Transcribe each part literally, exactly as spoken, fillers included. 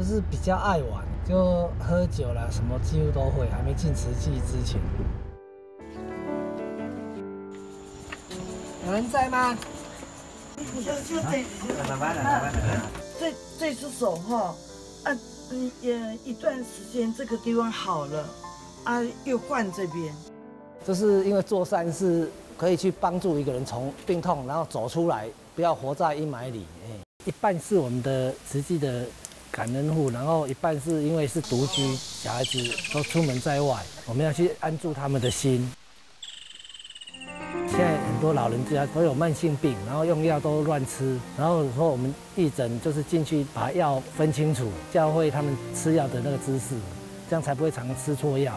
就是比较爱玩，就喝酒啦，什么几乎都会，还没进慈济之前。有人在吗？ 就就这， 慢慢的，慢慢的。 这这只手哈，啊，嗯，也一段时间这个地方好了，啊，又换这边。 就是因为做善事可以去帮助一个人从病痛然后走出来，不要活在阴霾里。哎，一半是我们的慈济的感恩户，然后一半是因为是独居，小孩子都出门在外，我们要去安住他们的心。现在很多老人家都有慢性病，然后用药都乱吃，然后说我们义诊就是进去把药分清楚，教会他们吃药的那个知识，这样才不会常吃错药。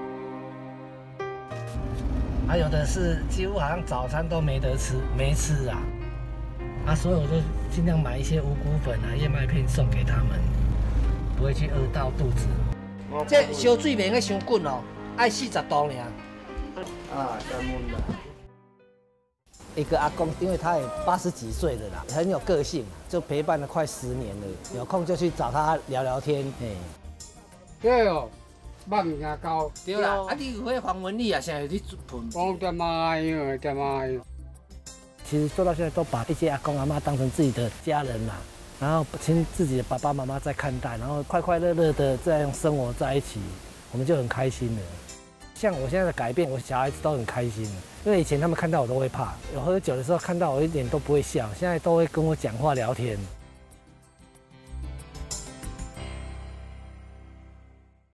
还有的是几乎好像早餐都没得吃，没吃啊，啊，所以我就尽量买一些五谷粉啊、燕麦片送给他们，不会去饿到肚子。这烧水袂用伤滚哦，爱四十度尔。啊，感恩啦。一个阿公，因为他也八十几岁了啦，很有个性，就陪伴了快十年了。有空就去找他聊聊天。哎， 对哦，捌物件交。 对啦，啊，你有迄黄文丽啊，现在有去喷。 讲点嘛哟，点嘛哟。 其实做到现在，都把一些阿公阿妈当成自己的家人啦，然后亲自己的爸爸妈妈在看待，然后快快乐乐的这样生活在一起，我们就很开心了。像我现在的改变，我小孩子都很开心了，因为以前他们看到我都会怕，有喝酒的时候看到我一点都不会笑，现在都会跟我讲话聊天。